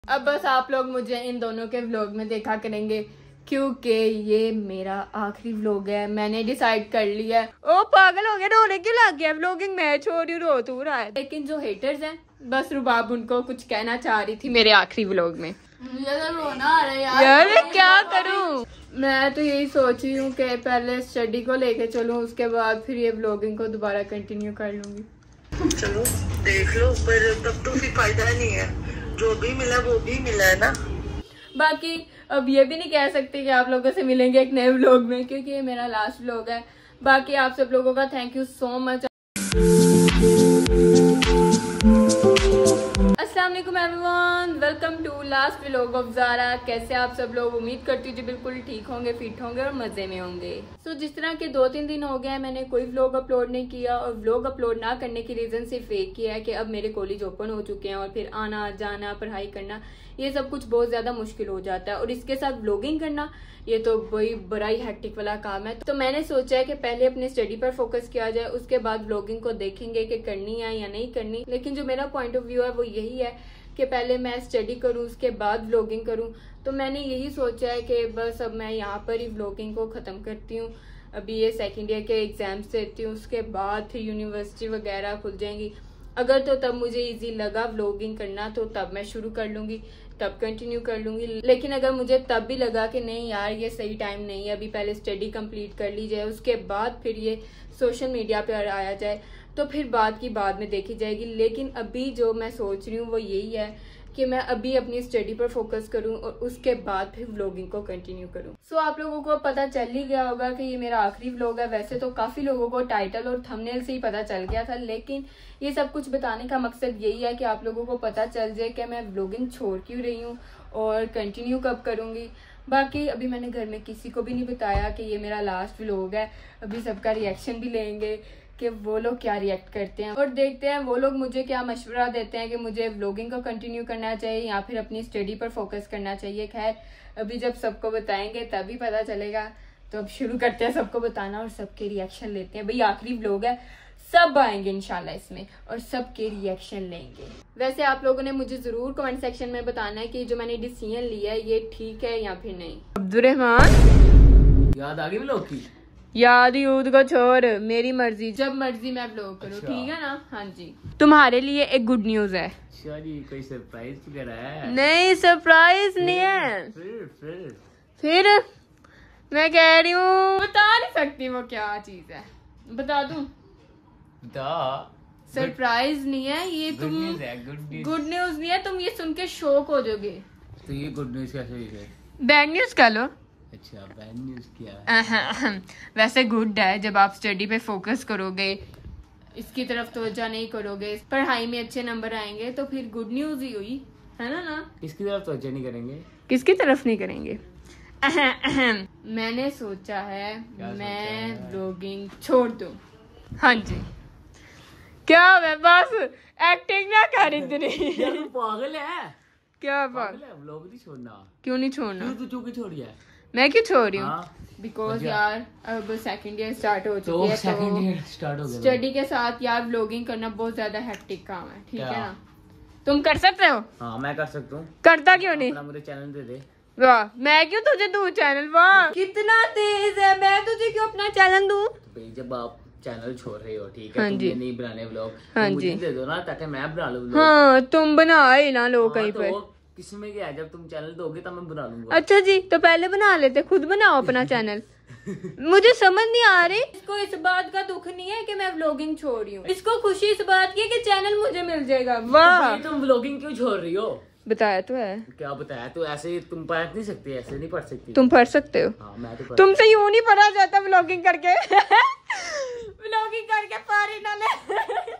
अब बस आप लोग मुझे इन दोनों के व्लॉग में देखा करेंगे क्योंकि ये मेरा आखिरी व्लॉग है। मैंने डिसाइड कर लिया है। ओ पागल हो गया, रोने क्यों लग गया? व्लॉगिंग मैं छोड़ रही हूँ, रो तू रहा है। लेकिन जो हेटर्स हैं, बस रुबाब उनको कुछ कहना चाह रही थी मेरे आखिरी व्लॉग में। मुझे तो रोना आ रहा है यार क्या करूँ। मैं तो यही सोच रही हूँ कि पहले स्टडी को लेके चलूँ, उसके बाद फिर ये व्लॉगिंग को दोबारा कंटिन्यू कर लूंगी। चलो देख लो, पर तब तो फिर फायदा नहीं है, जो भी मिला वो भी मिला है ना। बाकी अब ये भी नहीं कह सकते कि आप लोगों से मिलेंगे एक नए व्लॉग में, क्योंकि ये मेरा लास्ट व्लॉग है। बाकी आप सब लोगों का थैंक यू सो मच। अस्सलाम वालेकुम everyone, welcome to last vlog of Zara. कैसे आप सब लोग? उम्मीद करती हूँ जी बिल्कुल ठीक होंगे, फिट होंगे और मजे में होंगे। सो जिस तरह के 2-3 दिन हो गए मैंने कोई व्लॉग अपलोड नहीं किया, और व्लॉग अपलोड ना करने की रीजन सिर्फ एक ही है कि अब मेरे कॉलेज ओपन हो चुके हैं और फिर आना जाना पढ़ाई करना ये सब कुछ बहुत ज्यादा मुश्किल हो जाता है, और इसके साथ व्लॉगिंग करना ये तो वही बड़ा ही हेक्टिक वाला काम है। तो मैंने सोचा है कि पहले अपनी स्टडी पर फोकस किया जाए, उसके बाद व्लॉगिंग को देखेंगे कि करनी है या नहीं करनी। लेकिन जो मेरा पॉइंट ऑफ व्यू है वो यही है कि पहले मैं स्टडी करूं, उसके बाद व्लॉगिंग करूं। तो मैंने यही सोचा है कि बस अब मैं यहाँ पर ही व्लॉगिंग को ख़त्म करती हूँ। अभी ये सेकेंड ईयर के एग्जाम्स देती हूँ, उसके बाद फिर यूनिवर्सिटी वगैरह खुल जाएंगी। अगर तो तब मुझे इजी लगा व्लॉगिंग करना तो तब मैं शुरू कर लूँगी, तब कंटिन्यू कर लूँगी। लेकिन अगर मुझे तब भी लगा कि नहीं यार ये सही टाइम नहीं है, अभी पहले स्टडी कंप्लीट कर ली जाए, उसके बाद फिर ये सोशल मीडिया पर आया जाए, तो फिर बात की बाद में देखी जाएगी। लेकिन अभी जो मैं सोच रही हूँ वो यही है कि मैं अभी अपनी स्टडी पर फोकस करूं और उसके बाद फिर व्लॉगिंग को कंटिन्यू करूं। सो आप लोगों को पता चल ही गया होगा कि ये मेरा आखिरी व्लॉग है। वैसे तो काफ़ी लोगों को टाइटल और थंबनेल से ही पता चल गया था, लेकिन ये सब कुछ बताने का मकसद यही है कि आप लोगों को पता चल जाए कि मैं व्लॉगिंग छोड़ क्यों रही हूँ और कंटिन्यू कब करूँगी। बाकी अभी मैंने घर में किसी को भी नहीं बताया कि ये मेरा लास्ट व्लॉग है। अभी सबका रिएक्शन भी लेंगे कि वो लोग क्या रिएक्ट करते हैं, और देखते हैं वो लोग मुझे क्या मशवरा देते हैं कि मुझे व्लॉगिंग को कंटिन्यू करना चाहिए या फिर अपनी स्टडी पर फोकस करना चाहिए। खैर अभी जब सबको बताएंगे तभी पता चलेगा। तो अब शुरू करते हैं सबको बताना और सबके रिएक्शन लेते हैं। भाई आखिरी व्लॉग है, सब आएंगे इंशाल्लाह इसमें और सबके रिएक्शन लेंगे। वैसे आप लोगों ने मुझे जरूर कमेंट सेक्शन में बताना है कि जो मैंने डिसीजन लिया है ये ठीक है या फिर नहीं। अब्दुर्रहमान याद आ गई व्लॉग की? याद यूद को छोड़, मेरी मर्जी, जब मर्जी मैं व्लॉग करूँ। अच्छा। ठीक है ना? हाँ जी। तुम्हारे लिए एक गुड न्यूज है। अच्छा जी, कोई सरप्राइज वगैरह है? नहीं सरप्राइज नहीं है। फिर मैं कह रही हूँ बता नहीं सकती वो क्या चीज है, बता दूं? सरप्राइज नहीं है ये, तुम गुड न्यूज नहीं है, तुम ये सुन के शॉक हो जाओगे। तो ये गुड न्यूज कैसे है? बैड न्यूज कह लो। अच्छा बैड न्यूज क्या है? वैसे गुड है, जब आप स्टडी पे फोकस करोगे, इसकी तरफ तवज्जो नहीं करोगे, पढ़ाई में अच्छे नंबर आएंगे, तो फिर गुड न्यूज ही हुई है ना? किसकी तरफ तवज्जो नहीं करेंगे? किसकी तरफ नहीं करेंगे? मैंने सोचा है मैं व्लॉगिंग छोड़ दूं। हाँ जी। क्या मैं बस एक्टिंग ना कर इतनी। यार तू पागल है क्या बात? व्लॉग नहीं छोड़ना। क्यों नहीं छोड़ना? तू क्यों छोड़ गया? मैं क्यों छोड़ रही हूँ? बिकॉज अच्छा। यार अब सेकंड ईयर स्टार्ट हो तो चुकी है, सेकंड ईयर स्टार्ट हो गया। स्टडी के साथ यार व्लॉगिंग करना बहुत ज्यादा हेक्टिक काम है। ठीक क्या? है ना? तुम कर सकते हो? हाँ मैं कर सकता हूँ। करता क्यों नहीं? अपना मुझे चैनल दे दे। वाह, मैं क्यों तुझे दूं चैनल? वाह कितना तेज है, मैं तुझे क्यों अपना चैनल दूं? तो भाई जब आप चैनल छोड़ रहे हो, ठीक है, हाँ तुम जी। ये नहीं बनाने व्लॉग, हाँ तो मुझे जी। दे दो ना, ताकि मैं बना लूँ व्लॉग। हाँ तुम बनाए ना लो कहीं तो पर। किसमें क्या है, जब तुम चैनल दोगे तब मैं बना लूंगा। अच्छा जी, तो पहले बना लेते, खुद बनाओ अपना चैनल। मुझे समझ नहीं आ रही, इसको इस बात का दुख नहीं है कि मैं व्लॉगिंग छोड़ रही हूँ, इसको खुशी इस बात की है कि चैनल मुझे मिल जाएगा। वाह तो तुम व्लॉगिंग क्यों छोड़ रही हो? बताया तो है। क्या बताया? तो ऐसे तुम पढ़ नहीं सकती, ऐसे नहीं पढ़ सकती। तुम पढ़ सकते हो। हाँ मैं तो तुमसे यूं नहीं पढ़ा जाता व्लॉगिंग करके। व्लॉगिंग करके पारी ना ले।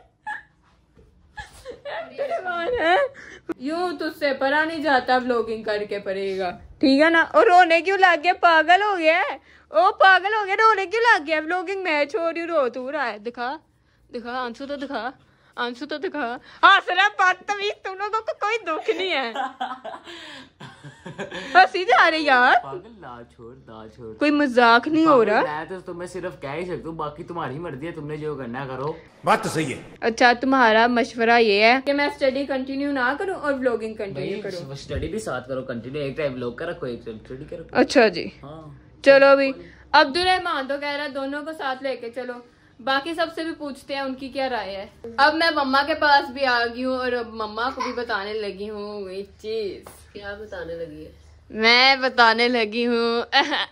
यूं तुझसे पढ़ा नहीं जाता, व्लॉगिंग करके पढ़ेगा। ठीक है ना? और रोने क्यों लग गया? पागल हो गया? ओ पागल हो गया, रोने क्यों लग गया? व्लॉगिंग मैं छोड़ रही हूँ, रो तू रहा है। दिखा दिखा आंसू तो दिखा, आंसू तो दिखा। हंस रहा, बदतमीज, तुम लोगों को कोई दुख नहीं है। हंसी जा रही यार। पागल, ना छोड़। कोई मजाक नहीं हो रहा। मैं तो तुम्हें सिर्फ कह ही सकता हूँ, बाकी तुम्हारी मर्जी है, तुमने जो करना करो। बात तो सही है। अच्छा, तुम्हारा मशवरा ये है कि मैं स्टडी कंटिन्यू ना करूं और व्लॉगिंग कंटिन्यू करूं? स्टडी भी साथ करो कंटिन्यू, एक टाइम व्लॉग का रखो, एक टाइम स्टडी करो। अच्छा जी, हाँ चलो अभी अब्दुल रहमान तो कह रहा है दोनों को साथ लेके चलो। बाकी सबसे भी पूछते हैं उनकी क्या राय है। अब मैं मम्मा के पास भी आ गई हूँ और अब मम्मा को भी बताने लगी हूँ एक चीज। क्या बताने लगी है? मैं बताने लगी हूँ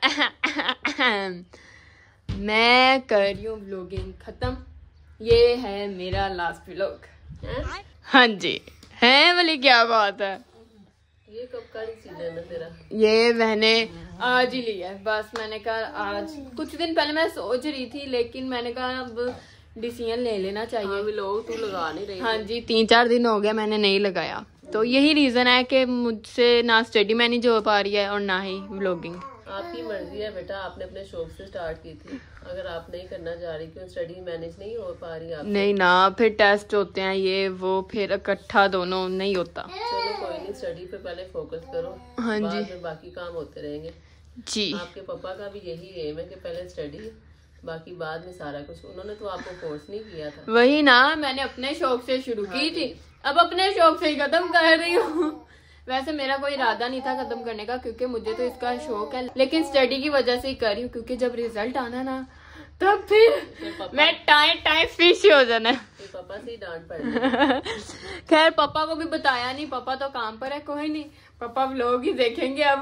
मैं कर रही हूँ व्लॉगिंग खत्म। ये है मेरा लास्ट व्लॉग। हाँ जी, है बोली क्या बात है। ये कब का डिसीजन है तेरा? ये मैंने आज ही लिया है, बस मैंने कहा आज। कुछ दिन पहले मैं सोच रही थी, लेकिन मैंने कहा अब डिसीजन ले लेना चाहिए। व्लॉग तू लगा नहीं रही? हाँ जी, 3-4 दिन हो गया मैंने नहीं लगाया, तो यही रीजन है कि मुझसे ना स्टडी मैनेज हो पा रही है और ना ही व्लॉगिंग। आपकी मर्जी है बेटा, आपने अपने शौक से स्टार्ट की थी। अगर आप नहीं करना चाह रही, क्यों स्टडी मैनेज नहीं हो पा रही आप? नहीं ना, फिर टेस्ट होते हैं ये वो, फिर इकट्ठा दोनों नहीं होता। चलो कोई नहीं, स्टडी पे पहले फोकस करो। हाँ बाद जी में बाकी काम होते रहेंगे। जी। आपके पापा का भी यही एम है कि पहले स्टडी, बाकी बाद में सारा कुछ। उन्होंने तो आपको फोर्स नहीं किया था। वही ना, मैंने अपने शौक से शुरू की थी, अब अपने शौक से ही खत्म कर रही हूँ। वैसे मेरा कोई इरादा नहीं था खत्म करने का, क्योंकि मुझे तो इसका शौक है, लेकिन स्टडी की वजह से ही कर रही हूँ, क्योंकि जब रिजल्ट आना ना तब फिर मैं टाइम फिश हो जाना। पापा से ही डांट पड़। खैर पापा को भी बताया नहीं, पापा तो काम पर है। कोई नहीं, पापा व्लॉग ही देखेंगे अब।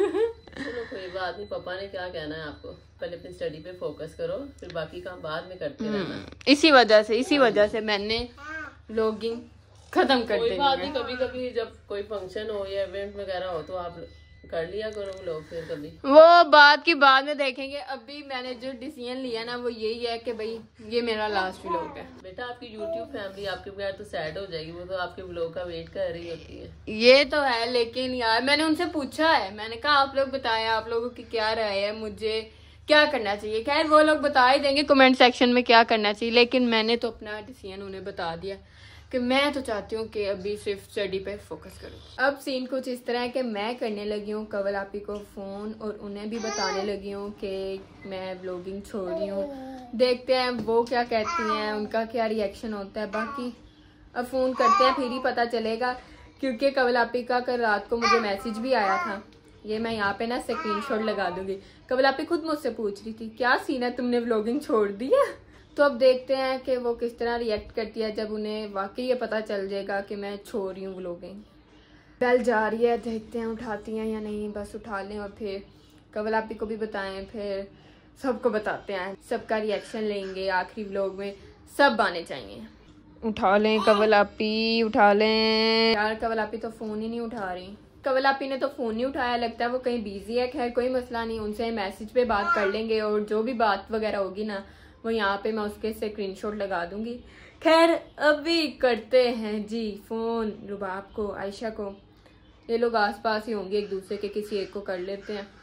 चलो कोई बात नहीं, पापा ने क्या कहना है आपको। पहले अपनी स्टडी पे फोकस करो, फिर बाकी काम बाद में करते रहना। इसी वजह से मैंने व्लॉगिंग खत्म कर दी। कोई बात नहीं, कभी कभी जब कोई फंक्शन हो या इवेंट वगैरह हो तो आप कर लिया करो व्लॉग। फिर कभी वो बात की बाद में देखेंगे। अभी मैंने जो डिसीजन लिया ना वो यही है कि भाई ये मेरा लास्ट व्लॉग है। बेटा आपकी यूट्यूब फैमिली आपके बगैर तो सैड हो जाएगी, वो तो आपके व्लॉग का वेट कर रही होती है। ये तो है, लेकिन यार मैंने उनसे पूछा है, मैंने कहा आप लोग बताएं आप लोगों की क्या राय है, मुझे क्या करना चाहिए। खैर वो लोग बता ही देंगे कमेंट सेक्शन में क्या करना चाहिए, लेकिन मैंने तो अपना डिसीजन उन्हें बता दिया कि मैं तो चाहती हूँ कि अभी सिर्फ स्टडी पे फोकस करूँ। अब सीन कुछ इस तरह है कि मैं करने लगी हूँ कवल आपी को फ़ोन और उन्हें भी बताने लगी हूँ कि मैं व्लॉगिंग छोड़ रही हूँ। देखते हैं वो क्या कहती हैं, उनका क्या रिएक्शन होता है। बाकी अब फ़ोन करते हैं फिर ही पता चलेगा, क्योंकि कवल आपी का कल रात को मुझे मैसेज भी आया था। ये मैं यहाँ पे ना स्क्रीनशॉट लगा दूंगी। कवल आपी खुद मुझसे पूछ रही थी क्या सीन है, तुमने व्लॉगिंग छोड़ दी है। तो अब देखते हैं कि वो किस तरह रिएक्ट करती है जब उन्हें वाकई ये पता चल जाएगा कि मैं छोड़ रही हूँ व्लॉगिंग। बेल जा रही है, देखते हैं उठाती हैं या नहीं। बस उठा लें और फिर कवल आपी को भी बताएं, फिर सबको बताते हैं, सबका रिएक्शन लेंगे। आखिरी व्लॉग में सब आने चाहिए। उठा लें कवल आपी, उठा लें यार। कवल आपी तो फ़ोन ही नहीं उठा रही। कवल आपी ने तो फ़ोन नहीं उठाया, लगता है वो कहीं बिजी है। खैर कोई मसला नहीं, उनसे मैसेज पे बात कर लेंगे और जो भी बात वगैरह होगी ना वो यहाँ पे मैं उसके स्क्रीनशॉट लगा दूंगी। खैर अभी करते हैं जी फ़ोन रुबाब को, आयशा को। ये लोग आसपास ही होंगे एक दूसरे के, किसी एक को कर लेते हैं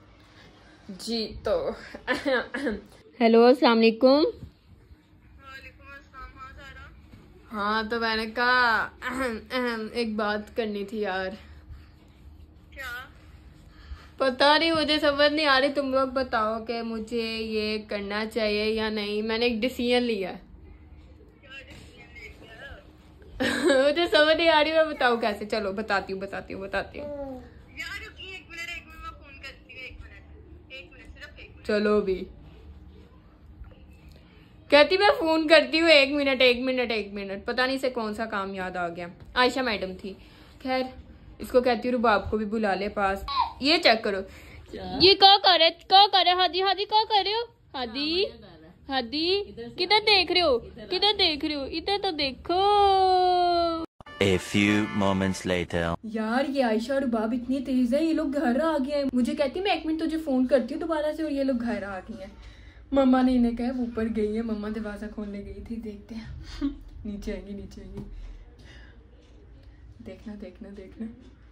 जी। तो हेलो अस्सलाम वालेकुम। हाँ तो मैंने कहा एक बात करनी थी यार। पता नहीं, मुझे समझ नहीं आ रही, तुम लोग बताओ कि मुझे ये करना चाहिए या नहीं। मैंने एक डिसीजन लिया है। मुझे समझ नहीं आ रही, मैं बताऊँ कैसे। चलो बताती हूँ यार एक मिनट मैं फोन करती हूँ। एक मिनट सिर्फ एक मिनट। चलो भी कहती मैं फोन करती हूँ। एक मिनट पता नहीं से कौन सा काम याद आ गया। आयशा मैडम थी। खैर इसको कहती हूँ रुबाब को भी बुला ले पास। ये चेक करो ये क्या करे हादी क्या कर रहे हो। हादी किधर देख रहे हो, इधर तो देखो। A few moments later. यार ये आयशा और रुबाब इतनी तेज है, ये लोग घर आ गए हैं। मुझे कहती है मैं 1 मिनट तुझे फोन करती हूँ दोबारा से, और ये लोग घर आ गए हैं। मम्मा ने इन्हें कहा ऊपर गई है, मम्मा दरवाजा खोलने गई थी। देखते हैं नीचे आएंगी। देखना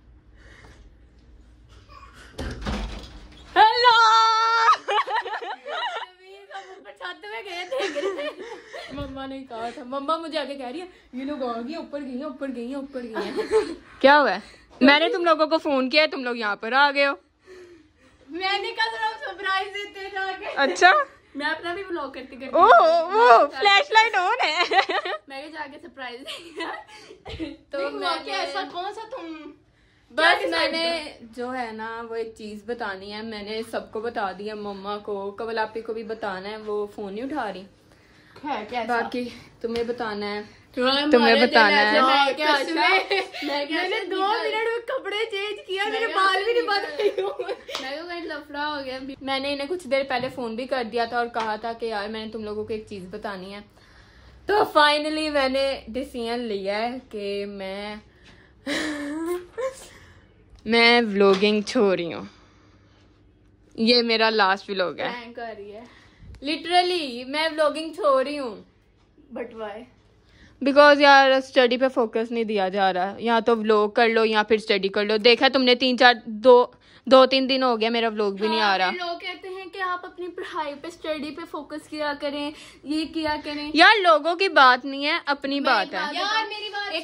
हेलो छत में गए थे। मम्मा ने कहा था, मम्मा मुझे आगे कह रही है ये लोग आ गए, ऊपर गई हैं। क्या हुआ है? मैंने तुम लोगों को फोन किया, तुम लोग यहाँ पर आ गए हो। मैंने कहा सरप्राइज देते जाके। अच्छा, मैं अपना भी व्लॉग करती ओह फ्लैशलाइट ऑन है। मैं जाके सरप्राइज तो मैंने ऐसा कौन सा तुम बस मैंने जो है ना वो एक चीज बतानी है, मैंने सबको बता दिया, मम्मा को, कवलापी को भी बताना है, वो फोन नहीं उठा रही है। बाकी तुम्हें बताना है, तुम्हें बताना है। मैंने 2 मिनट में कपड़े चेंज किया, मेरे बाल भी नहीं बदले। मैं तो कहीं लफड़ा हो गया। मैंने इन्हें कुछ देर पहले फोन भी कर दिया था और कहा था कि यार मैंने तुम लोगों को एक चीज बतानी है। तो फाइनली मैंने डिसीजन लिया है कि मैं व्लॉगिंग छोड़ रही हूँ। ये मेरा लास्ट व्लॉग है। प्रैंक कर रही है लिटरली मैं व्लॉगिंग छोड़ रही हूँ। But why? बिकॉज यार स्टडी पे फोकस नहीं दिया जा रहा। या तो व्लॉग कर लो या फिर स्टडी कर लो। देखा तुमने 2-3 दिन हो गया मेरा व्लॉग भी नहीं आ रहा। लोग कहते हैं कि आप अपनी पढ़ाई पे स्टडी पे फोकस किया करें, ये किया करें। यार लोगों की बात नहीं है, अपनी बात है। यार मेरी बात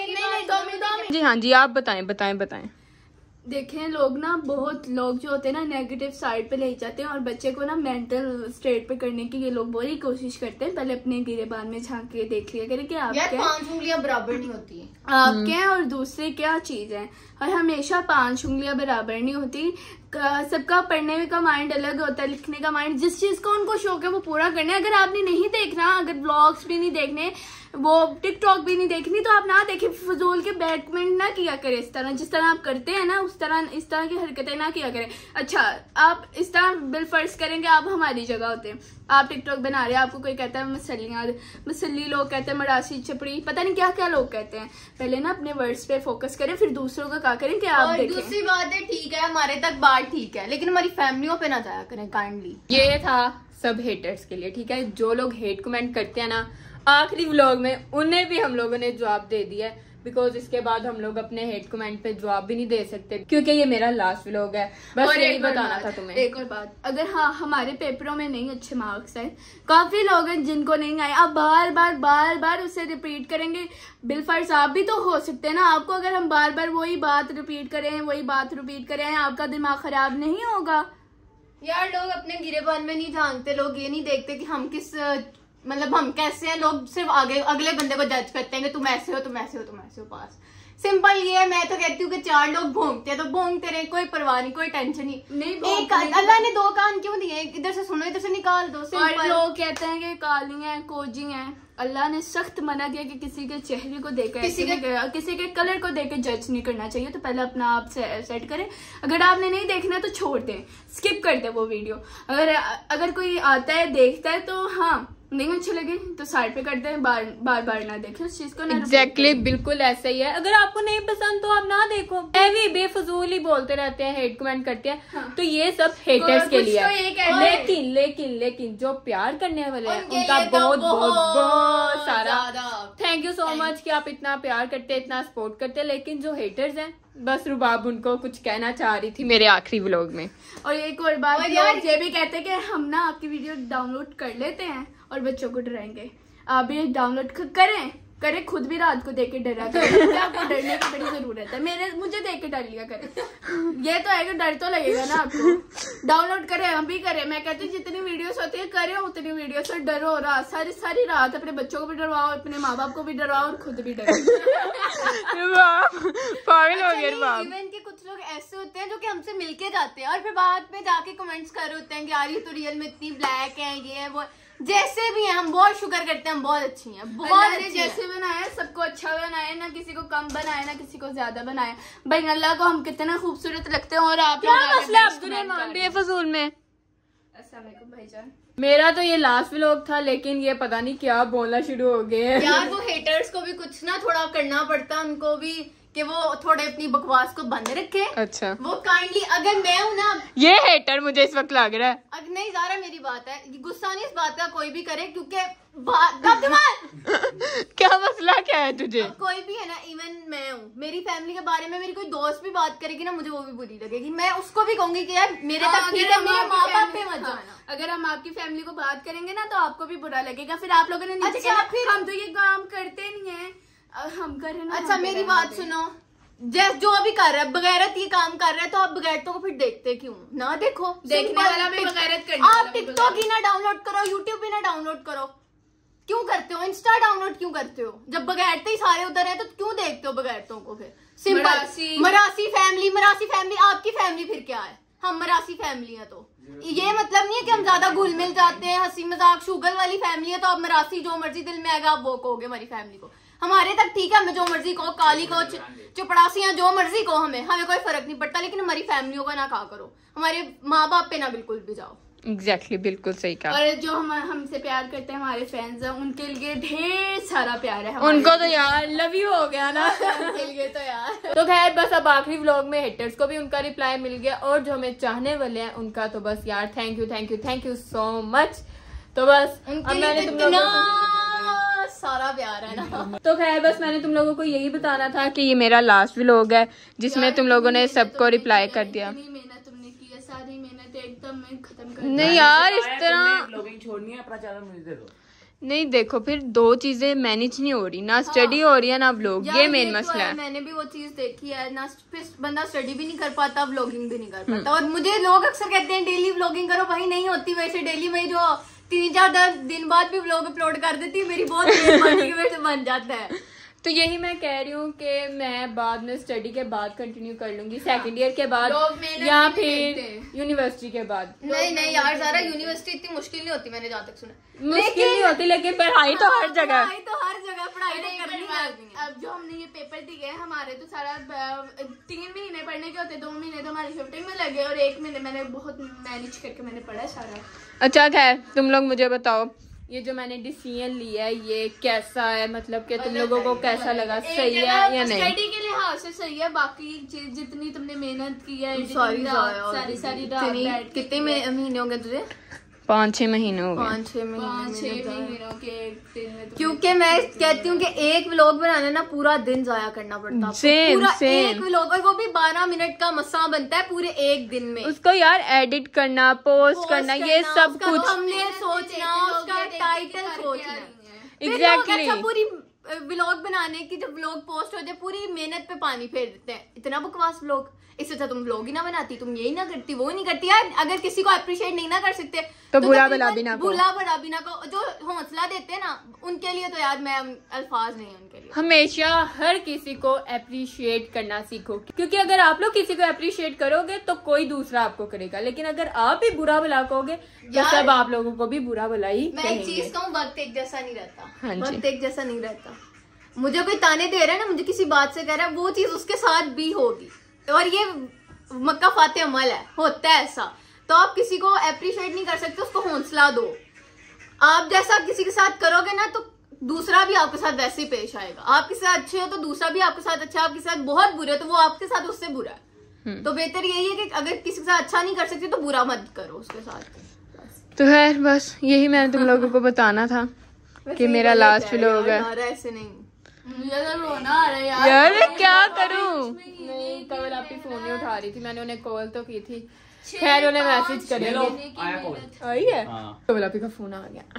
सुनो। जी हाँ जी, आप बताएं। देखें, लोग ना, बहुत लोग जो होते हैं ना नेगेटिव साइड पे ले जाते हैं और बच्चे को ना मेंटल स्टेट पे करने की ये लोग बड़ी कोशिश करते हैं। पहले अपने गिरेबान में झांक के देख लिया करें कि आपके 5 उंगलियां बराबर नहीं होती है, आपके हैं और दूसरे क्या चीज है। और हमेशा 5 उंगलियां बराबर नहीं होती। सबका पढ़ने का माइंड अलग होता है, लिखने का माइंड, जिस चीज का उनको शौक है वो पूरा करना है। अगर आपने नहीं देखना, अगर ब्लॉग्स भी नहीं देखने, वो टिकटॉक भी नहीं देखनी, तो आप ना देखें। फजूल के बैकमेंट ना किया करें इस तरह, जिस तरह आप करते हैं ना इस तरह की हरकतें ना किया करें। अच्छा, आप इस तरह बिलफर्ज करेंगे आप हमारी जगह होते हैं, आप टिकटॉक बना रहे हैं, आपको कोई कहता है मसली, लोग कहते हैं मरासी चपड़ी, पता नहीं क्या क्या लोग कहते हैं। पहले ना अपने वर्ड्स पे फोकस करें, फिर दूसरों का क्या करें कि आप देखें। दूसरी बात है, ठीक है हमारे तक बात ठीक है, लेकिन हमारी फैमिलियों पे ना जाया करें काइंडली। ये था सब हेटर्स के लिए, ठीक है। जो लोग हेट कमेंट करते हैं ना आखिरी व्लॉग में, उन्हें भी हम लोगों ने जवाब दे दिया है। बिकॉज इसके बाद हम लोग अपने हेट कमेंट पे जवाब भी नहीं दे सकते, क्योंकि ये मेरा लास्ट व्लॉग है। बस यही बताना था तुम्हें। एक और बात, अगर हाँ हमारे पेपरों में नहीं अच्छे मार्क्स आए, काफी लोग हैं जिनको नहीं आए, आप बार बार उसे रिपीट करेंगे। बिलफर्ज आप भी तो हो सकते हैं ना। आपको अगर हम बार बार वही बात रिपीट करें, आपका दिमाग खराब नहीं होगा? यार लोग अपने गिरेबान में नहीं झांकते, लोग ये नहीं देखते कि हम किस हम कैसे हैं। लोग सिर्फ अगले बंदे को जज करते हैं कि तुम ऐसे हो पास। सिंपल ये है, मैं तो कहती हूँ कि 4 लोग भोंगते हैं तो भोंगते रहे, कोई परवाह नहीं, कोई टेंशन नहीं। अल्लाह ने 2 कान क्यों दिए? इधर से सुनो, इधर से निकाल दो। और लोग कहते हैं कि काली हैं, कोजी हैं। अल्लाह ने सख्त मना किया कि किसी के चेहरे को देखकर, किसी के कलर को देखकर जज नहीं करना चाहिए। तो पहले अपना आप सेट करें। अगर आपने नहीं देखना तो छोड़ दें, स्किप कर दें वो वीडियो। अगर कोई आता है देखता है तो हाँ नहीं अच्छे लगे तो साइड पे करते हैं, बार ना देखें उस चीज को। एग्जैक्टली बिल्कुल ऐसा ही है। अगर आपको नहीं पसंद तो आप ना देखो। भी बेफजूल ही बोलते रहते हैं, हेट कमेंट करते हैं। हाँ। तो ये सब हेटर्स के लिए है। लेकिन जो प्यार करने वाले हैं उनका बहुत सारा थैंक यू सो मच कि आप इतना प्यार करते हैं, इतना सपोर्ट करते हैं। लेकिन जो हेटर्स हैं, बस रुबाब उनको कुछ कहना चाह रही थी मेरे आखिरी व्लॉग में। और एक और बात, ये भी कहते हैं कि हम ना आपकी वीडियो डाउनलोड कर लेते हैं और बच्चों को डराएंगे। आप भी डाउनलोड करें, खुद भी रात को देख के डरा करें। आपको डरने की बड़ी जरूरत है। मुझे देख के डर लिया करें। ये तो है कि डर तो लगेगा ना आपको। डाउनलोड करें, हम भी करें। मैं कहती हूँ जितनी वीडियोस होती है करें, उतनी वीडियोस से डरो। सारी रात अपने बच्चों को भी डरवाओ, अपने माँ बाप को भी डरवाओ और खुद भी डरो। पागल हो गए बाप। इवन के कुछ लोग ऐसे होते हैं जो कि हमसे मिलके जाते हैं और फिर बाद में जाके कमेंट्स कर रहे होते हैं कि यार ये तो रियल में इतनी ब्लैक है, ये है वो। जैसे भी हैं, हम बहुत शुक्र करते हैं, हम बहुत अच्छी हैं, बहुत अच्छी जैसे बनाया सबको अच्छा बनाया, ना किसी को कम बनाया ना किसी को ज्यादा बनाया। भाई अल्लाह को हम कितना खूबसूरत लगते हैं और आप बेफजूल में। अस्सलाम वालेकुम भाईजान। मेरा तो ये लास्ट व्लॉग था, लेकिन ये पता नहीं क्या बोलना शुरू हो गए। यार वो हेटर्स को भी कुछ ना थोड़ा करना पड़ता, उनको भी कि वो थोड़े अपनी बकवास को बंद रखे। अच्छा, वो काइंडली, अगर मैं हूँ ना, ये हेटर मुझे इस वक्त लग रहा है। अगर नहीं ज़ारा मेरी बात है, गुस्सा नहीं इस बात का कोई भी करे, क्योंकि क्या मसला क्या है तुझे? कोई भी है ना, इवन मैं हूँ, मेरी फैमिली के बारे में मेरी कोई दोस्त भी बात करेगी ना, मुझे वो भी बुरी लगेगी। मैं उसको भी कहूंगी कि यार मेरे तक ठीक है, मेरे माँ बाप पे मत जाना। अगर हम आपकी फैमिली को बात करेंगे ना तो आपको भी बुरा लगेगा। फिर आप लोगों ने अच्छा, फिर हम तो ये काम करते नहीं है, हम करें ना। अच्छा मेरी बात सुनो, जो भी कर रहा है बगैरत ये काम कर रहा है, तो आप बगैरतों को फिर देखते क्यों? ना देखो, देखने वाला भी बगैरत करने आप टिकटॉक ही ना डाउनलोड करो, यूट्यूब भी ना डाउनलोड करो। क्यों करते हो? इंस्टा डाउनलोड क्यों करते हो? जब बगैरते ही सारे उधर है तो क्यों देखते हो बगैरतों को? फिर सिंपल मरासी फैमिली आपकी फैमिली फिर क्या है? हम मरासी फैमिली है, तो ये मतलब नहीं है कि हम ज्यादा घुल मिल जाते हैं, हंसी मजाक शुगर वाली फैमिली है तो आप मरासी जो मर्जी दिल में आएगा आप वो कहोगे हमारी फैमिली को। हमारे तक ठीक है, हमें जो मर्जी कहो, काली को चपड़ासियां जो मर्जी कहो, हमें कोई फर्क नहीं पड़ता, लेकिन हमारी फैमिलियों का ना कहा करो, हमारे माँ बाप पे ना बिल्कुल भी जाओ। एग्जैक्टली बिल्कुल सही कहा। और जो हमसे प्यार करते हैं हमारे फैंस हैं, उनके लिए ढेर सारा प्यार है। उनको तो यार लव यू हो गया ना उनके लिए तो यार। तो खैर बस अब आखिरी व्लॉग में हेटर्स को भी उनका रिप्लाई मिल गया, और जो हमें चाहने वाले हैं उनका तो बस यार थैंक यू सो मच। तो बस अब मैंने तुम लोगों को सारा प्यार है ना। तो खैर बस मैंने तुम लोगों को यही बताना था कि ये मेरा लास्ट व्लॉग है जिसमें तुम लोगों ने सबको रिप्लाई कर दिया। मेहनत तुमने की है, सारी मेहनत एकदम खत्म कर नहीं यार इस तरह ब्लॉगिंग छोड़नी है, अपना चैनल मुझे दे दो। नहीं देखो फिर दो चीजें मैनेज नहीं हो रही, ना स्टडी हो रही है ना व्लॉग, ये मेन मसला है। मैंने भी वो चीज देखी है ना, बंदा स्टडी भी नहीं कर पाता, व्लॉगिंग भी नहीं कर पाता। और मुझे लोग अक्सर कहते हैं डेली व्लॉगिंग करो, भाई नहीं होती वैसे डेली। में जो 3-4 दिन बाद भी व्लॉग अपलोड कर देती है, मेरी बहुत मेहरबानी की वजह से बन जाता है। तो यही मैं कह रही हूँ कि मैं बाद में स्टडी के बाद कंटिन्यू कर लूंगी, सेकंड ईयर के बाद या फिर यूनिवर्सिटी के बाद। नहीं यार ज़रा यूनिवर्सिटी इतनी मुश्किल नहीं होती, मैंने जहाँ तक सुना। मुश्किल नहीं होती, लेकिन पढ़ाई तो हर जगह पढ़ाई तो करनी है। अब जो हमने ये पेपर दिए हमारे तो सारा 3 महीने पढ़ने के होते, 2 महीने तो हमारी शिफ्टिंग में लगे और 1 महीने मैंने बहुत मैनेज करके मैंने पढ़ा सारा। अच्छा खैर तुम लोग मुझे बताओ ये जो मैंने डिसीजन लिया है ये कैसा है, मतलब कि तुम लोगों को कैसा लगा, सही है या नहीं? स्टडी के लिहाज से सही है, बाकी चीज जितनी तुमने मेहनत की है सारी रात कितने महीने होंगे तुझे? 5-6 महीने हो गए। 5-6 महीनों के दिन में क्योंकि मैं कहती हूँ कि एक व्लॉग बनाना ना पूरा दिन जाया करना पड़ता है, पूरा एक व्लॉग, और वो भी 12 मिनट का मसा बनता है पूरे एक दिन में। उसको यार एडिट करना, पोस्ट करना, ये सब कुछ हमने सोचना, उसका टाइटल सोचना। एग्जैक्टली पूरी व्लॉग बनाने की जब व्लॉग पोस्ट हो जाए पूरी मेहनत पे पानी फेर देते हैं, इतना बकवास व्लॉग। इससे अच्छा तुम व्लॉग ही ना बनाती, तुम यही ना करती, वो नहीं करती यार। अगर किसी को अप्रिशिएट नहीं ना कर सकते तो बुरा भला भी ना को, जो हौसला देते हैं ना उनके लिए तो यार मैं अल्फाज नहीं है उनके लिए। हमेशा हर किसी को अप्रिशिएट करना सीखो, क्योंकि अगर आप लोग किसी को अप्रिशिएट करोगे तो कोई दूसरा आपको करेगा, लेकिन अगर आप भी बुरा भला कहोगे तो सब आप लोगों को भी बुरा भला ही मैं एक चीज कहूँ, वक्त एक जैसा नहीं रहता। हाँ जी। वक्त एक जैसा नहीं रहता। मुझे कोई ताने दे रहा है ना, मुझे किसी बात से कह रहा है, वो चीज उसके साथ भी होगी, और ये मक्का फाते अमल है, होता है ऐसा। तो आप किसी को अप्रिशिएट नहीं कर सकते, उसको हौसला दो। आप जैसा किसी के साथ करोगे ना तो दूसरा भी आपके साथ वैसे ही पेश आएगा। आप किसी साथ अच्छे हो तो दूसरा भी आपके साथ अच्छा है, आप किसी साथ बहुत बुरे हो तो वो आपके साथ उससे बुरा है। तो बेहतर यही है कि अगर किसी के साथ अच्छा नहीं कर सकते तो बुरा मत करो उसके साथ। तो खैर बस यही मैंने तुम लोगों को बताना था कि मेरा लास्ट व्लॉग है। ऐसे नहीं, मुझे तो रोना आ रहा है यार मैं क्या करूं? नहीं कल आपकी फोन नहीं उठा रही थी, मैंने उन्हें कॉल तो की थी, खैर उन्हें मैसेज करेंगे। आई है कल आपी का फोन आ गया।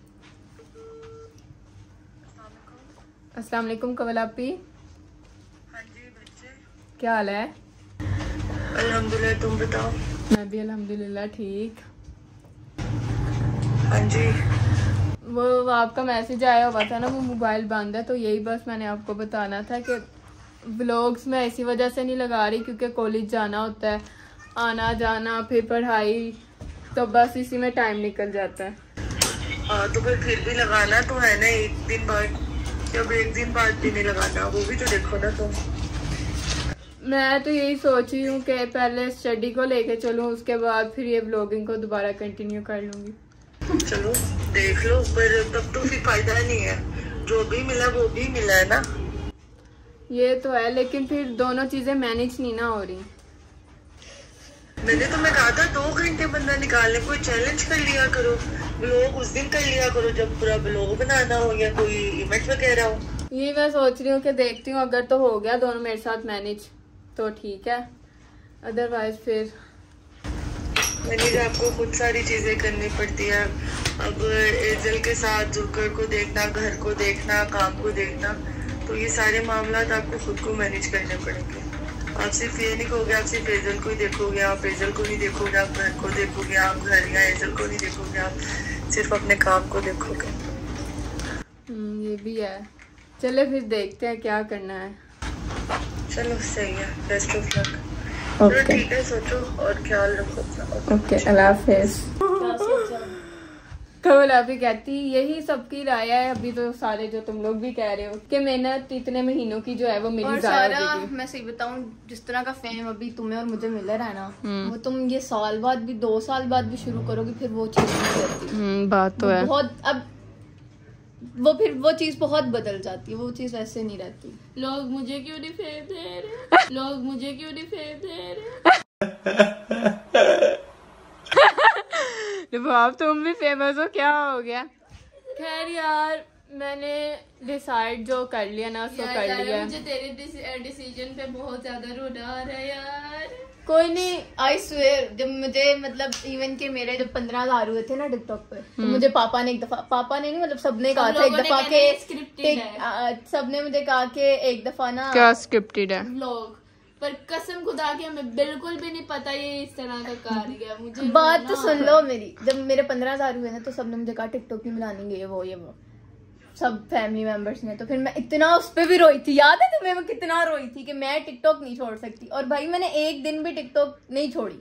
अस्सलाम वालेकुम कवल आपी। हाँ जी बच्चे, क्या हाल है? अल्हम्दुलिल्लाह, तुम बताओ। मैं भी अल्हम्दुलिल्लाह ठीक। हाँ जी, वो आपका मैसेज आया हुआ था ना, वो मोबाइल बंद है, तो यही बस मैंने आपको बताना था कि व्लॉग्स में इसी वजह से नहीं लगा रही क्योंकि कॉलेज जाना होता है, आना जाना, फिर पढ़ाई, तो बस इसी में टाइम निकल जाता है। हाँ तो फिर भी लगाना तो है ना, एक दिन बाद, जब एक दिन बाद भी नहीं लगाना, वो भी तो देखो ना तुम। मैं तो यही सोच रही हूँ कि पहले स्टडी को लेके चलूँ, उसके बाद फिर ये व्लॉगिंग को दोबारा कंटिन्यू कर लूँगी। चलो देख लो, पर तब तो फिर फायदा नहीं है, जो भी मिला वो भी मिला है ना। ये तो है, लेकिन फिर दोनों चीजें मैनेज नहीं ना हो रही। मैंने तुम्हें कहा था 2 घंटे बंदा निकालने, कोई चैलेंज कर लिया करो, ब्लॉग उस दिन कर लिया करो जब पूरा ब्लॉग बनाना हो या कोई इवेंट वगैरह हो। ये मैं सोच रही हूँ कि देखती हूँ, अगर तो हो गया दोनों मेरे साथ मैनेज तो ठीक है, अदरवाइज फिर मैंने आपको खुद सारी चीजें करनी पड़ती है। अब एजल के साथ जुकर को देखना, घर को देखना, काम को देखना, तो ये सारे मामला आपको खुद को मैनेज करने पड़ेंगे। आप सिर्फ ये नहीं कहोगे आप सिर्फ एजल को ही देखोगे, आप एजल को नहीं देखोगे, आप घर को देखोगे, आप घर या एजल को नहीं देखोगे, आप सिर्फ अपने काम को देखोगे। ये भी है। चलो फिर देखते हैं क्या करना है। चलो सही है, बेस्ट ऑफ लक। चलो ठीक है, सोचो और ख्याल रखो अपना। ओके, अल्लाह हाफिज। कमल अभी कहती यही सबकी राय है। अभी तो सारे जो तुम लोग भी कह रहे हो कि मेहनत इतने महीनों की जो है वो मेरी ज़ाया हो गई। मैं सही बताऊं, जिस तरह का फेम अभी तुम्हें और मुझे मिल रहा है ना, वो तुम ये साल बाद भी 2 साल बाद भी शुरू करोगे, फिर वो चीज नहीं रहती। बात तो है बहुत। अब वो चीज बहुत बदल जाती है, वो चीज वैसे नहीं रहती। लोग मुझे क्यों नहीं फेम दे रहे, लोग मुझे क्यों नहीं फेम दे रहे। आप तुम भी फेमस हो, क्या हो गया? खैर यार, मैंने डिसाइड जो कर लिया ना सो कर लिया। मुझे तेरे डिसीजन पे बहुत ज्यादा रोना आ रहा है यार। कोई नहीं, आई स्वेयर, जब मुझे मतलब इवन के मेरे जब 15,000 हुए थे ना टिकटॉक पे, तो मुझे पापा ने एक दफा, पापा ने नहीं मतलब सबने कहा था एक दफा के, सबने मुझे कहा कि एक दफा ना क्या स्क्रिप्टेड है व्लॉग, पर कसम खुदा के हमें बिल्कुल भी नहीं पता ये इस तरह का कार्य है। मुझे बात तो सुन लो मेरी, जब मेरे 15,000 हुए ना तो सबने मुझे कहा टिकटॉक नहीं बनानी, ये वो सब फैमिली मेंबर्स ने। तो फिर मैं इतना उस पे भी रोई थी, याद है तुम्हें मैं कितना रोई थी कि मैं टिकटॉक नहीं छोड़ सकती। और भाई मैंने एक दिन भी टिकटॉक नहीं छोड़ी।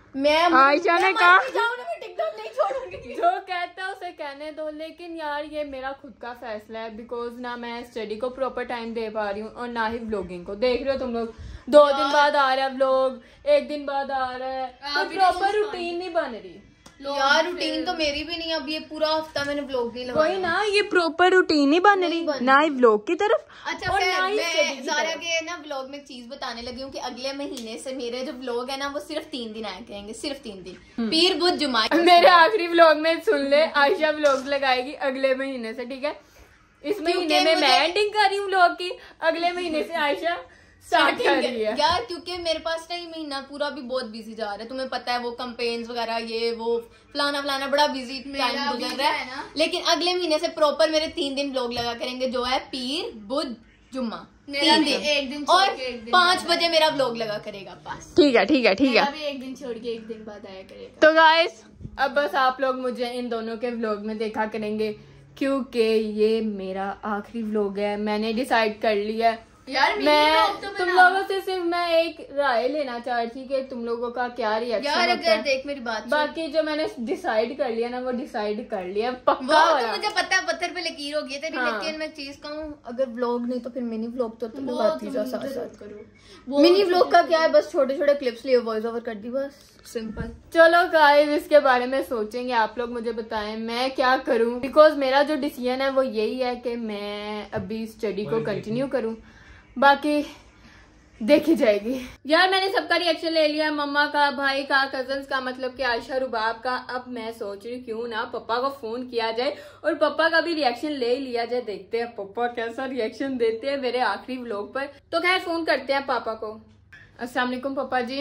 आयशा ने कहा मैं टिकटॉक नहीं छोड़ूंगी। जो कहता है उसे कहने दो, लेकिन यार ये मेरा खुद का फैसला है, बिकॉज ना मैं स्टडी को प्रॉपर टाइम दे पा रही हूँ और ना ही व्लॉगिंग को। देख रहे हो तुम लोग, 2 दिन बाद आ रहा है व्लॉग, 1 दिन बाद आ रहा है, तो प्रॉपर रूटीन नहीं बन रही यार। रूटीन तो मेरी भी नहीं, अब ये पूरा हफ्ता मैंने व्लॉग नहीं लगाया। कोई ना, ये प्रॉपर रूटीन नहीं बन रही, ना ही व्लॉग की तरफ। अच्छा, और फिर ना ही मैं ज़ारा के ना व्लॉग में एक चीज बताने लगी हूँ कि अगले महीने से मेरे जो व्लॉग है ना वो सिर्फ 3 दिन आया करेंगे, सिर्फ 3 दिन, पीर बुध जुमा। मेरे आखिरी व्लॉग में सुन ले, आयशा व्लॉग लगाएगी अगले महीने से, ठीक है? इस महीने में मैं एडिटिंग कर रही हूँ व्लॉग की, अगले महीने से आयशा स्टार्ट कर रही है यार, क्योंकि मेरे पास ना ये महीना पूरा भी बहुत बिजी जा रहा है। तुम्हें पता है वो कैंपेन्स वगैरह, ये वो फलाना बड़ा बिजी टाइम गुजर रहा है। लेकिन अगले महीने से प्रॉपर मेरे 3 दिन व्लॉग लगा करेंगे, जो है पीर बुध जुम्मा, 3 दिन, एक दिन और 5 बजे मेरा व्लॉग लगा करेगा बस। ठीक है ठीक है ठीक है। अभी एक दिन छोड़ के 1 दिन बाद आया करेगा। तो गाइस, अब बस आप लोग मुझे इन दोनों के व्लॉग में देखा करेंगे, क्योंकि ये मेरा आखिरी व्लॉग है। मैंने डिसाइड कर लिया है यार, मैं तुम लोगों से सिर्फ मैं एक राय लेना चाहती कि तुम लोगों का क्या रिएक्शन यार होता है। देख मेरी बात, बाकी जो मैंने डिसाइड कर लिया ना वो डिसाइड कर लिया पक्का वो तो वाला। मुझे पता है, पत्थर पे लकीर हो गई थी। हाँ। लेकिन मैं चीज कहूँ, अगर व्लॉग नहीं तो फिर मिनी व्लॉग तो वो बात ही तुम साथ जरूर साथ करो। मिनी व्लॉग का क्या है, बस छोटे क्लिप्स लिए वॉइस ओवर कर दी, बस सिंपल। चलो गाइस, इसके बारे में सोचेंगे, आप लोग मुझे बताएं मैं क्या करूं, बिकॉज मेरा जो डिसीजन है वो यही है कि मैं अभी स्टडी को कंटिन्यू करूं, बाकी देखी जाएगी। यार मैंने सबका रिएक्शन ले लिया, मम्मा का, भाई का, कजन्स का, मतलब कि आयशा रुबाब का। अब मैं सोच रही क्यों ना पापा को फोन किया जाए और पापा का भी रिएक्शन ले लिया जाए। देखते हैं पापा कैसा रिएक्शन देते हैं मेरे आखिरी व्लॉग पर। तो खैर फोन करते हैं पापा को। अस्सलाम वालेकुम पापा जी।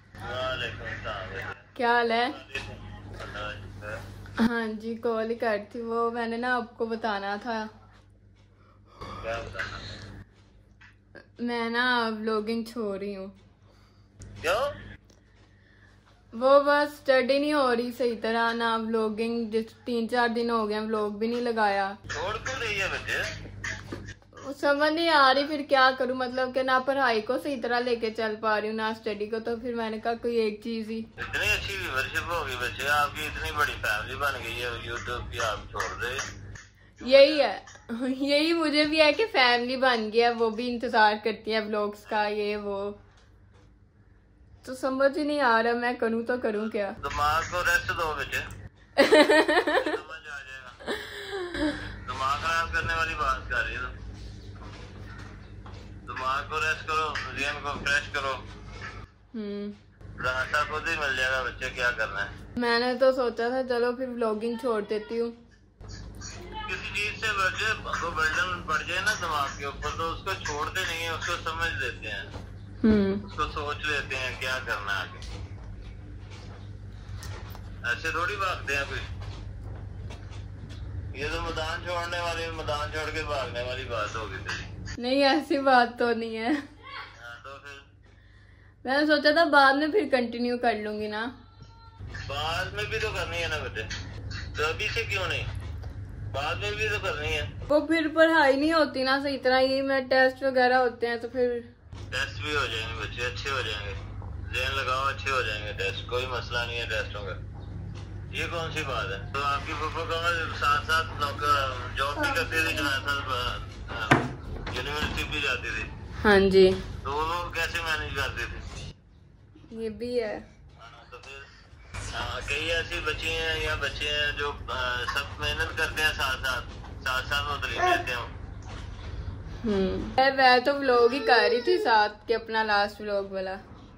क्या हाल है? हाँ जी, कॉल ही कर थी, वो मैंने ना आपको बताना था। मैं ना व्लॉगिंग छोड़ रही हूँ। क्यों? वो बस स्टडी नहीं हो रही सही तरह, ना व्लॉगिंग, जिस 3-4 दिन हो गए व्लॉग भी नहीं लगाया। छोड़ क्यों रही है बच्चे? समझ नहीं आ रही फिर क्या करूँ, मतलब कि ना पढ़ाई को सही तरह लेके चल पा रही हूँ ना स्टडी को। तो फिर मैंने कहा कोई एक चीज ही। इतनी अच्छी व्यूअरशिप होगी बच्चे, आपकी इतनी बड़ी फैमिली बन गई है यूट्यूब की, आप छोड़ दे। यही है, यही मुझे भी है कि फैमिली बन गया, वो भी इंतजार करती है व्लॉग्स का, ये वो। तो समझ ही नहीं आ रहा मैं करूँ तो करूँ क्या। दिमाग को रेस्ट दो बच्चे, समझ आ जाएगा। दिमाग खराब करने वाली बात कर रही है, दिमाग को रेस्ट करो, ज़हन को फ्रेश करो। रास्ता खुद ही मिल जाएगा बच्चे, क्या करना है। मैंने तो सोचा था चलो फिर व्लॉगिंग छोड़ देती हूँ। किसी चीज से बच्चे को बर्डन पड़ जाए ना दिमाग के ऊपर, तो उसको छोड़ते नहीं है, उसको समझ लेते हैं, उसको सोच लेते हैं क्या करना है आगे। ऐसे थोड़ी भागते हैं कोई। ये तो मैदान छोड़ने वाली, मैदान छोड़ के भागने वाली बात होगी। नहीं ऐसी बात तो नहीं है। तो फिर मैंने सोचा था बाद में फिर कंटिन्यू कर लूंगी ना। बाद में भी तो करनी है ना बेटे, तो अभी से क्यों नहीं, बाद में भी तो करनी है। वो फिर पढ़ाई नहीं होती ना सही तरह, ये मैं टेस्ट वगैरह होते हैं तो फिर टेस्ट भी हो जाएंगे बच्चे, अच्छे हो जाएंगे, ज़हन लगाओ अच्छे हो जाएंगे टेस्ट, कोई मसला नहीं है टेस्टों का। ये कौन सी बात है। तो आपकी फुफो का साथ साथ जॉब भी करती थी, यूनिवर्सिटी भी जाती थी। हाँ जी तो वो लोग कैसे मैनेज करते थे। ये भी है। तो फिर कई ऐसी बच्ची हैं या बच्चे हैं जो सब मेहनत करते हैं, साथ साथ वो तरीके देते हैं। मैं तो व्लॉग ही कर रही थी साथ के, अपना लास्ट व्लॉग वाला।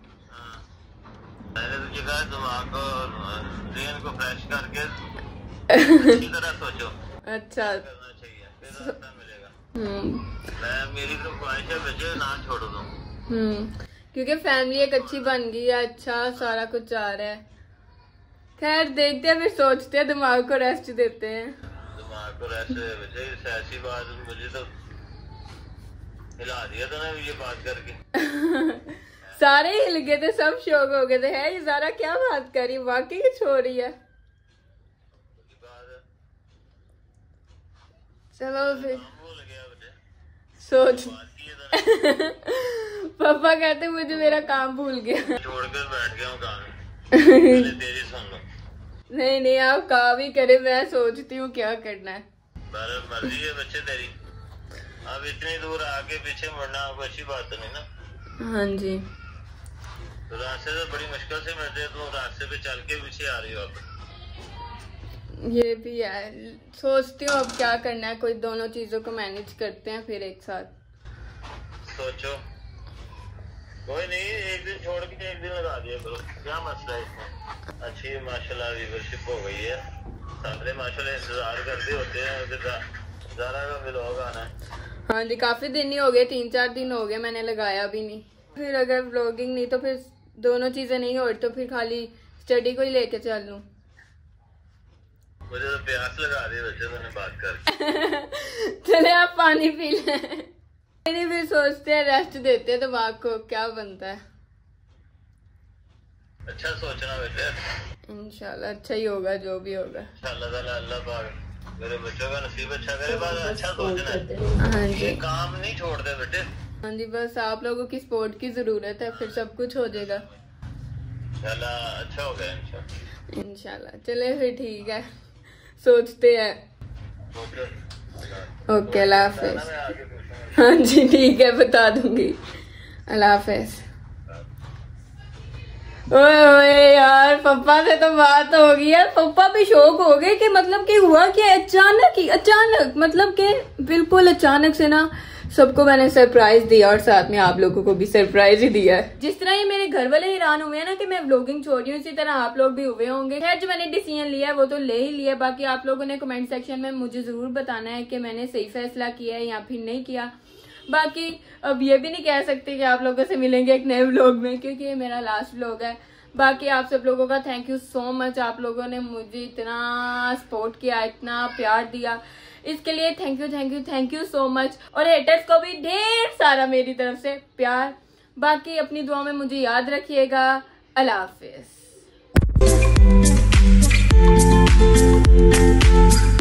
मैंने तो कहा दिमाग को ब्रेन को फ्रेश करके अच्छी तरह सोचो। अच्छा करना चाहिए, फिर रास्ता मिलेगा। मैं मेरी तो ख्वाहिश है बच्चे ना छोड़ दूं। क्योंकि फैमिली एक अच्छी बन गई है, अच्छा सारा कुछ जा रहा है। खैर देखते हैं, फिर सोचते हैं, दिमाग को रेस्ट देते हैं। दिमाग को रेस्ट बच्चे, ऐसी बात मुझे तो हिला दिया था ना ये बात करके। सारे हिल गए थे, सब शौक हो गए थे। है ये सारा क्या बात करी, वाकई कुछ हो रही है। चलो फिर सोच पापा कहते मुझे मेरा काम भूल गया। छोड़कर बैठ गया हूँ काम। तेरी सुन लो। नहीं आप काम ही करे, मैं सोचती हूँ क्या करना है। मर्जी है बच्चे तेरी, अब इतनी दूर आके पीछे मुड़ना आपको अच्छी बात तो नहीं ना। हाँ जी तो रास्ते तो बड़ी मुश्किल से मिलते हैं, तो रास्ते पे चल के पीछे आ रही हो आप। ये भी है, सोचती हूँ अब क्या करना है, कोई दोनों चीजों को मैनेज करते हैं फिर एक साथ। सोचो कोई नहीं, एक दिन छोड़ के एक दिन लगा दिया करो, क्या मसला है इसमें। अच्छी माशाल्लाह व्यूअरशिप हो गई है, सारे माशाल्लाह इंतजार करते होते हैं, ज़रा का व्लॉग आना है। हाँ जी काफी दिन ही हो गए, 3-4 दिन हो गए मैंने लगाया भी नहीं। फिर अगर व्लॉगिंग नहीं तो फिर दोनों चीजें नहीं हो तो फिर खाली स्टडी को ही लेके चल लूं। मुझे तो प्यास लगा दी बच्चे तुमने बात कर। चले आप पानी पी लें। नहीं फिर सोचते हैं रेस्ट देते हैं दिमाग को, क्या बनता है। अच्छा सोचना बेटे, इंशाल्लाह अच्छा ही होगा जो भी होगा। इंशाल्लाह ताला अल्लाह पाक मेरे बच्चों का नसीब अच्छा करे, बस अच्छा सोचना है। हाँ जी ये काम नहीं छोड़ते बेटे। हाँ जी बस आप लोगों की सपोर्ट की जरूरत है, फिर सब कुछ हो जाएगा इंशाल्लाह, अच्छा हो गया इंशाल्लाह। चले फिर ठीक है, सोचते हैं। ओके अल्लाह हाफिज। हाँ जी ठीक है बता दूंगी, अल्लाह हाफिज। ओए यार पप्पा से तो बात हो गई है, पप्पा भी शौक हो गए कि मतलब कि हुआ कि अचानक मतलब कि बिल्कुल अचानक से ना सबको मैंने सरप्राइज दिया और साथ में आप लोगों को भी सरप्राइज ही दिया है। जिस तरह ही मेरे घर वाले हैरान हुए हैं ना कि मैं व्लॉगिंग छोड़ रही हूँ, इसी तरह आप लोग भी हुए होंगे। खैर जो मैंने डिसीजन लिया है वो तो ले ही लिया, बाकी आप लोगों ने कमेंट सेक्शन में मुझे जरूर बताना है कि मैंने सही फैसला किया है या फिर नहीं किया। बाकी अब ये भी नहीं कह सकते कि आप लोगों से मिलेंगे एक नए व्लॉग में, क्योंकि ये मेरा लास्ट व्लॉग है। बाकी आप सब लोगों का थैंक यू सो मच, आप लोगों ने मुझे इतना सपोर्ट किया, इतना प्यार दिया, इसके लिए थैंक यू सो मच। और हेटर्स को भी ढेर सारा मेरी तरफ से प्यार। बाकी अपनी दुआ में मुझे याद रखिएगा। अल्लाह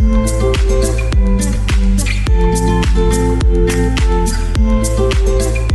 हाफिज।